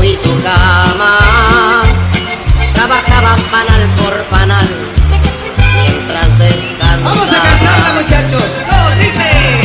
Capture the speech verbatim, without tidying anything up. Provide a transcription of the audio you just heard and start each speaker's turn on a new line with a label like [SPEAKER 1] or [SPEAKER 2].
[SPEAKER 1] y tu cama. Trabajaba panal por panal mientras descansaba.
[SPEAKER 2] Vamos a cantarla, muchachos. ¡Oh, dice!